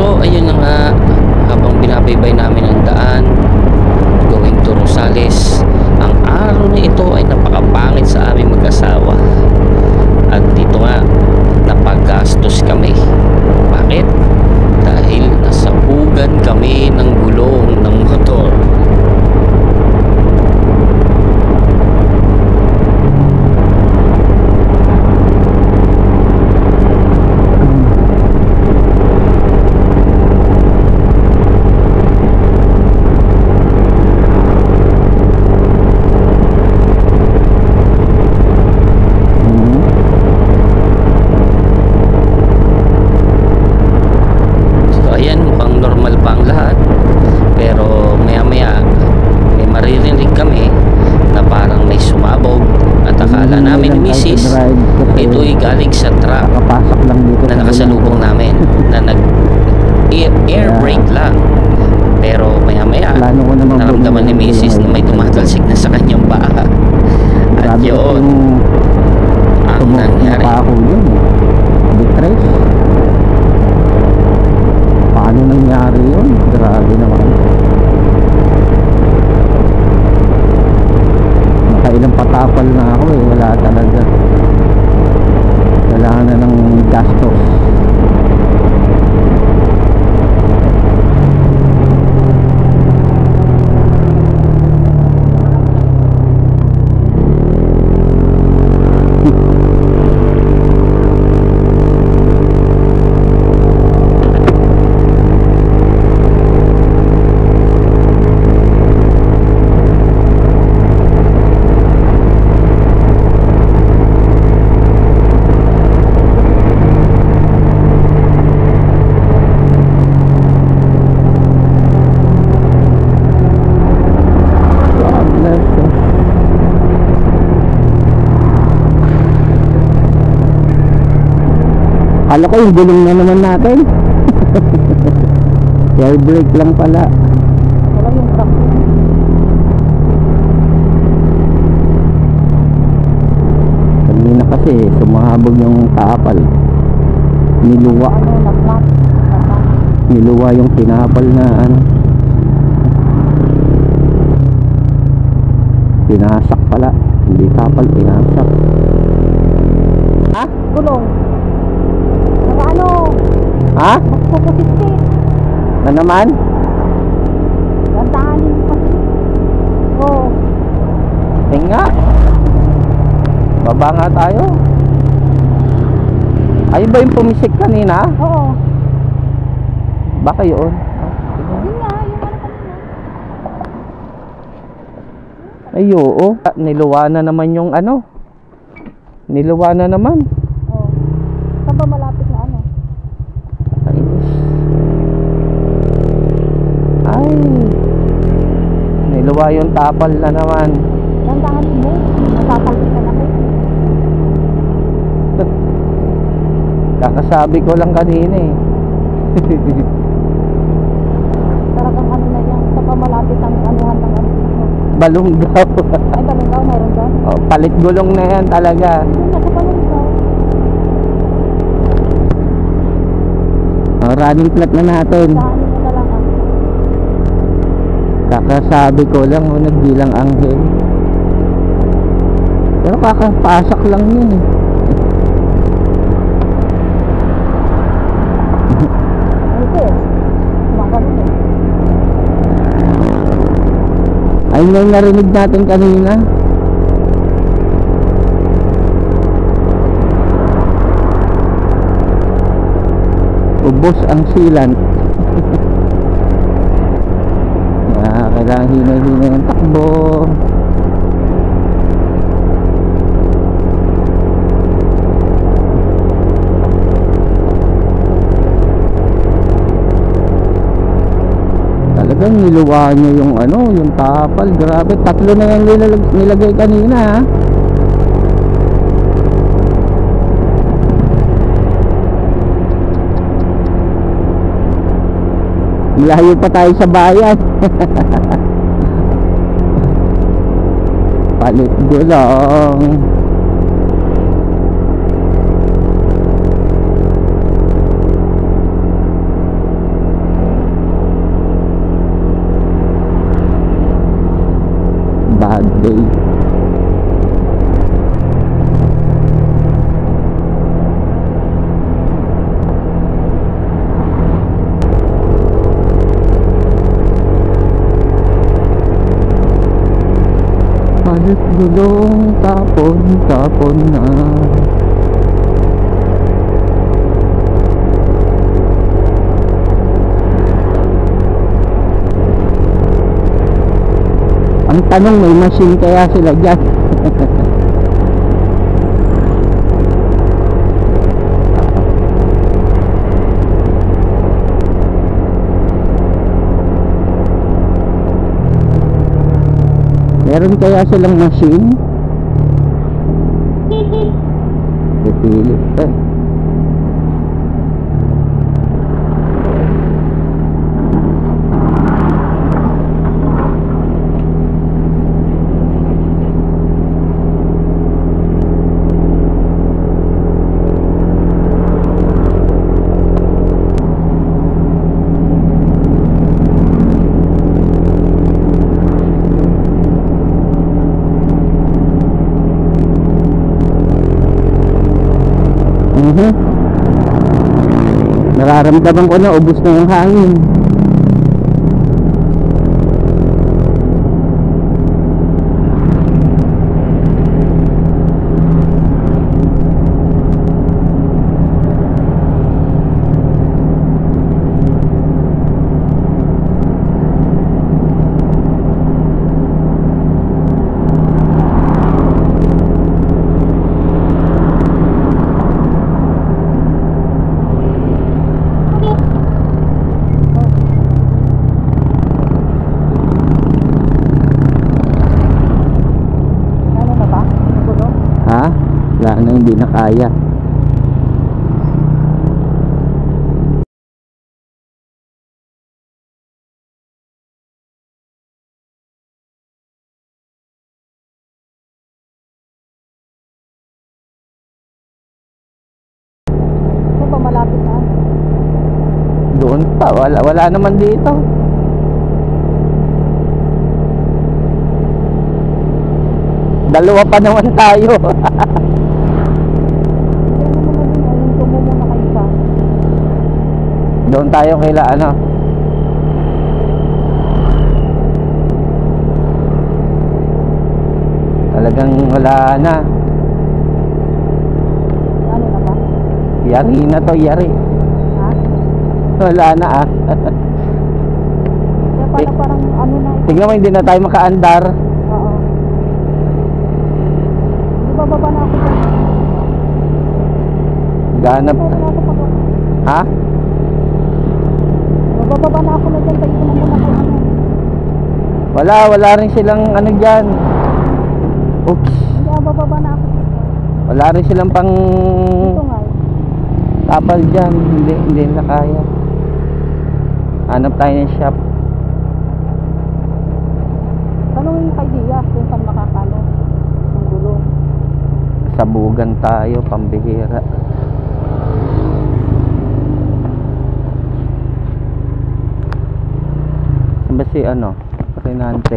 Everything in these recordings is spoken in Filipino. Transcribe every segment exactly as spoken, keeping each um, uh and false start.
So ayun na nga, habang binabaybay namin ang daan going to Rosales, ang araw na ito ay napakapangit sa aming mag-asawa. At dito nga, napagastos kami. Bakit? Dahil nasabugan kami ng gulong ng motor. Ito'y galing sa truck lang dito na nakasalubong namin na nag air, air brake lang, pero maya maya naramdaman ni Missus na may tumatalsik na sa kanyang paa. At yun ang nangyari. Paano nangyari yun? Grabe naman. Nakailang patapal na ako eh, wala talaga. Kailangan na ng gastos. Kala ko yung gulong na naman natin. Air brake lang pala. Wala yung truck. Kanina kasi sumahabog yung tapal. Niluwa. Ano, nakmak. Niluwa yung tinapal na ano. Pinasak pala. Hindi tapal, pinasak. Ha? Gulong. Ano? Ha? Magpupusisip. Na naman? Gantahanin mo kasi. Oo. Eh nga. Baba nga tayo. Ay ba yung pumisik kanina? Oo. Baka yun. Yun nga, yung ano kanina. Ay oo. Niluwa na naman yung ano. Niluwa na naman. Oo. Saan ba malapit na ano? Ay, niluwa yung tapal na naman. Gantahan mo. Nasasalpit na ako. Kakasabi ko lang kanina eh. Talagang ano na yan. Saan ba malapit ang anuhan ng ano dito? Balunggaw. Ay, balunggaw, mayroon doon? Oh, palit gulong na yan talaga. Yun nga, sa balunggaw. Oh, running flat na natin. Dahanin mo na lang ah. Kakasabi ko lang, oh, nagbilang anghel. Pero kakapasak lang yun eh. Ay, sis. Kumakaroon eh. Ayun yung narinig natin kanina. Ubos ang sealant. Yeah, kailangan hina-hina yung takbo. Talagang niluwa niya yung ano, yung tapal. Grabe, tatlo na yung nilag nilagay kanina ha. Malayo pa tayo sa bayan. Palit gulong. bad day. Halos gulong, tapon, tapon na. Ang tanong, may machine kaya sila dyan? Meron kaya silang machine? Pipilit pa eh. Mhm. Nararamdaman ko na ubos na yung hangin. Ha? Wala na, hindi na kaya. Saan ba malapit na? Doon pa, wala, wala naman dito. Dalawa pa naman tayo. Kaya naman na din, ayun, tumumuna kayo sa. Doon tayo kaila ano. Talagang wala na. Ano na ba? Yari na to, yari. Ha? Wala na ah. Kaya pala parang ano na. Tingnan mo, hindi na tayo makaandar. Oo. Hindi bababa na ako dyan. Ganap. Bababa na ako pag Ha? Bababa na ako na dyan. Tayo ko na muna kay ano. Wala, wala rin silang ano dyan. Oops. Hindi, ah, bababa na ako dito. Wala rin silang pang Dito nga eh. tapal dyan. Hindi, hindi na kaya. Hanap tayo ng shop. Tanungin mo kay Diaz kung saan makakano ng gulong. Sabugan tayo, pambihira. Saan ba si ano? Renante.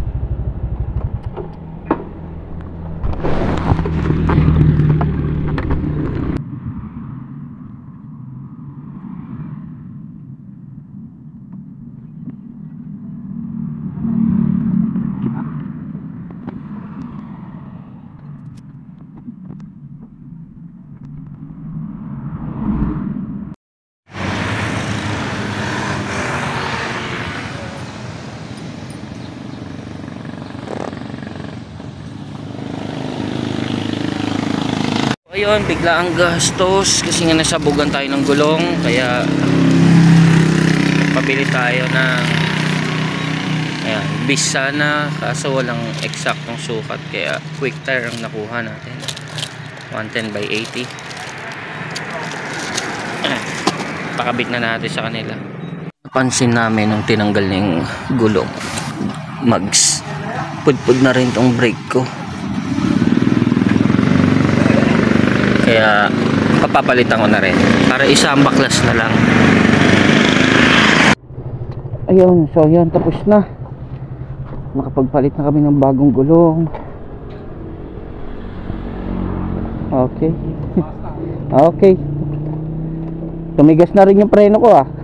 Ayun, bigla ang gastos kasi nga nasabugan tayo ng gulong, kaya pabili tayo ng ayan, bis sana, kaso walang eksaktong sukat, kaya quick tire ang nakuha natin, one ten by eighty. Pakabit na natin sa kanila. Napansin namin nung tinanggal ng gulong, mags pudpud na rin tong brake ko, kaya papapalitan ko na rin para isang baklas na lang. Ayun, so yun, tapos na. nakapagpalit na kami ng bagong gulong. Okay. Okay. Tumigas na rin yung preno ko ah.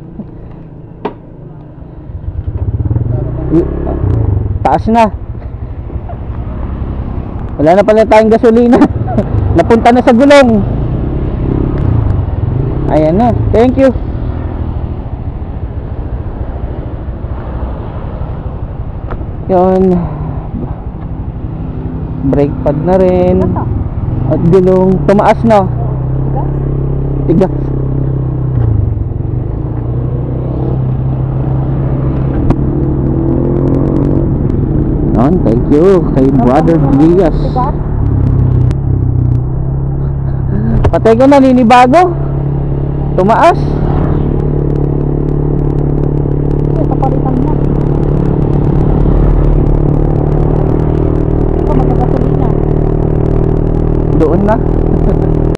Y- Taas na. Wala na pala tayong gasolina. Napunta na sa gulong. Ayan na. Thank you. Yun. Brake pad na rin. Basta. At gulong. Tumaas na. Tigas. Tigas. Yun. Thank you. Kay Brother Diaz. Tigas. Patay ko naninibago. Tumaas. Ay, kapalitan niya. Ito, magagasolina. Doon na.